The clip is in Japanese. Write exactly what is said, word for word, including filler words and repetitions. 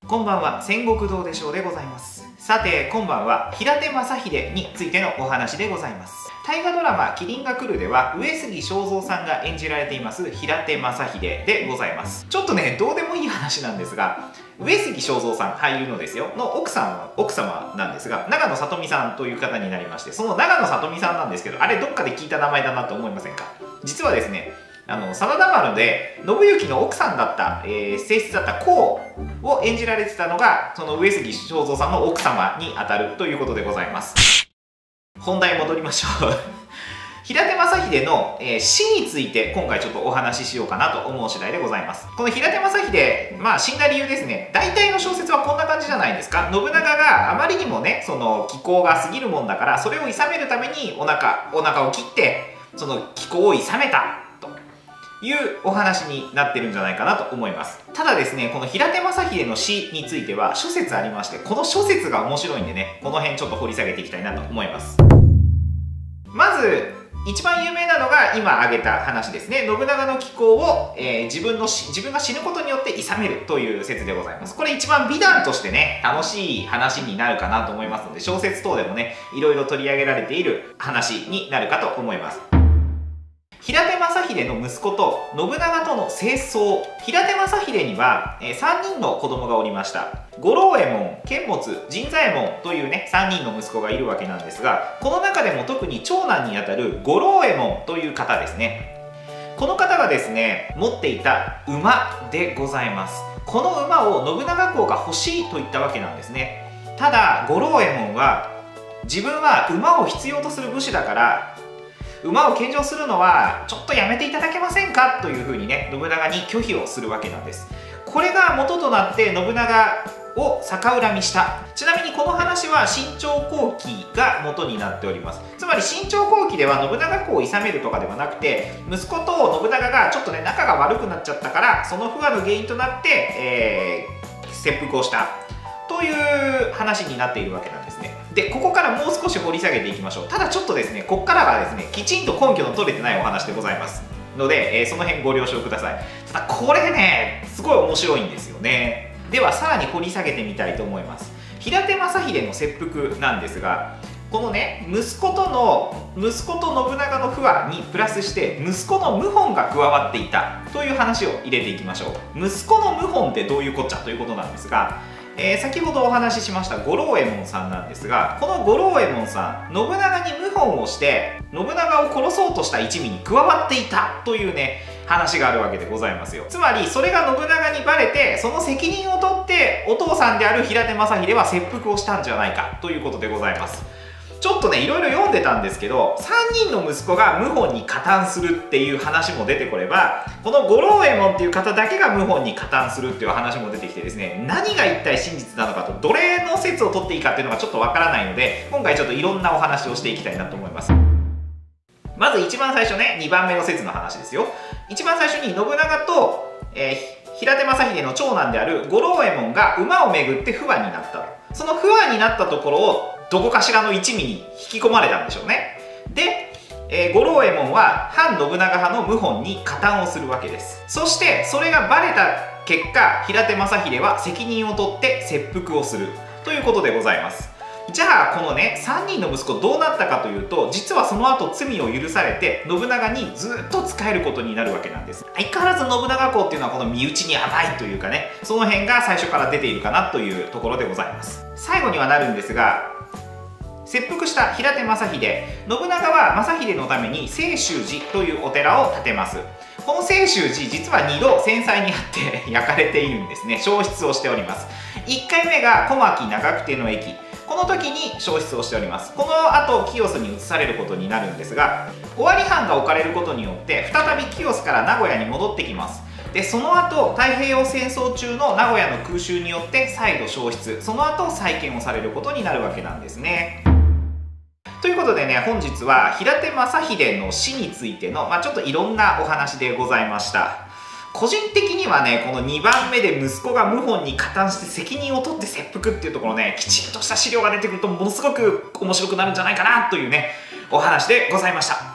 こんばんは、戦国堂でしょうでございます。さて、今晩は平手正秀についてのお話でございます。大河ドラマ「麒麟が来る」では上杉正蔵さんが演じられています平手正秀でございます。ちょっとね、どうでもいい話なんですが、上杉正蔵さん、俳優のですよ、の奥さん、奥様なんですが、長野さとみさんという方になりまして、その長野さとみさんなんですけど、あれどっかで聞いた名前だなと思いませんか？実はですね、あの真田丸で信行の奥さんだった、えー、正室だった公を演じられてたのがその上杉正蔵さんの奥様にあたるということでございます。本題戻りましょう平手正秀の、えー、死について今回ちょっとお話ししようかなと思う次第でございます。この平手正秀、まあ死んだ理由ですね、大体の小説はこんな感じじゃないですか。信長があまりにもね、その気候が過ぎるもんだから、それを諌めるためにお腹お腹を切ってその気候を諌めたいうお話になってるんじゃないかなと思います。ただですね、この平手正秀の死については諸説ありまして、この諸説が面白いんでね、この辺ちょっと掘り下げていきたいなと思います。まず一番有名なのが今挙げた話ですね。信長の気候を、えー、自分の自分が死ぬことによって諌めるという説でございます。これ一番美談としてね、楽しい話になるかなと思いますので、小説等でもね、いろいろ取り上げられている話になるかと思います。平手正秀の息子と信長との正装。平手正秀には、えー、さんにんの子供がおりました。五郎右衛門、剣持、陣左衛門というねさんにんの息子がいるわけなんですが、この中でも特に長男にあたる五郎右衛門という方ですね。この方がですね持っていた馬でございます。この馬を信長公が欲しいと言ったわけなんですね。ただ五郎右衛門は、自分は馬を必要とする武士だから馬を献上するのはちょっとやめていただけませんかというふうにね、信長に拒否をするわけなんです。これが元となって信長を逆恨みした。ちなみにこの話は新朝後期が元になっております。つまり新朝後期では信長公を諌めるとかではなくて、息子と信長がちょっとね仲が悪くなっちゃったから、その不和の原因となって、えー、切腹をしたという話になっているわけなんですね。で、ここからもう少し掘り下げていきましょう。ただちょっとですね、ここからはですね、きちんと根拠の取れてないお話でございますので、えー、その辺ご了承ください。ただこれね、すごい面白いんですよね。ではさらに掘り下げてみたいと思います。平手正秀の切腹なんですが、このね、息子との息子と信長の不和にプラスして息子の謀反が加わっていたという話を入れていきましょう。息子の謀反ってどういうこっちゃということなんですが、えー、先ほどお話ししました五郎右衛門さんなんですが、この五郎右衛門さん、信長に謀反をして信長を殺そうとした一味に加わっていたというね話があるわけでございますよ。つまりそれが信長にバレて、その責任を取ってお父さんである平手正秀は切腹をしたんじゃないかということでございます。ちょっとね、いろいろ読んでたんですけど、さんにんの息子が謀反に加担するっていう話も出てこれば、この五郎右衛門っていう方だけが謀反に加担するっていう話も出てきてですね、何が一体真実なのかと、どれの説を取っていいかっていうのがちょっとわからないので、今回ちょっといろんなお話をしていきたいなと思います。まず一番最初ね、にばんめの説の話ですよ。一番最初に信長と、えー、平手正秀の長男である五郎右衛門が馬をめぐって不和になったと。その不和になったところをどこかしらの一味に引き込まれたんでしょうね。で、えー、五郎右衛門は反信長派の謀反に加担をするわけです。そしてそれがバレた結果、平手正秀は責任を取って切腹をするということでございます。じゃあこのねさんにんの息子どうなったかというと、実はその後罪を許されて信長にずっと仕えることになるわけなんです。相変わらず信長公っていうのはこの身内に甘いというかね、その辺が最初から出ているかなというところでございます。最後にはなるんですが、切腹した平手正秀、信長は正秀のために清舟寺というお寺を建てます。この清舟寺、実はにど戦災にあって焼かれているんですね。焼失をしております。いっかいめが小牧長久手の駅、この時に焼失をしております。この後清須に移されることになるんですが、尾張藩が置かれることによって再び清須から名古屋に戻ってきます。でその後太平洋戦争中の名古屋の空襲によって再度焼失、その後再建をされることになるわけなんですね。ということでね、本日は平手正秀の死についての、まあ、ちょっといろんなお話でございました。個人的にはね、このにばんめで息子が謀反に加担して責任を取って切腹っていうところね、きちんとした資料が出てくるとものすごく面白くなるんじゃないかなというねお話でございました。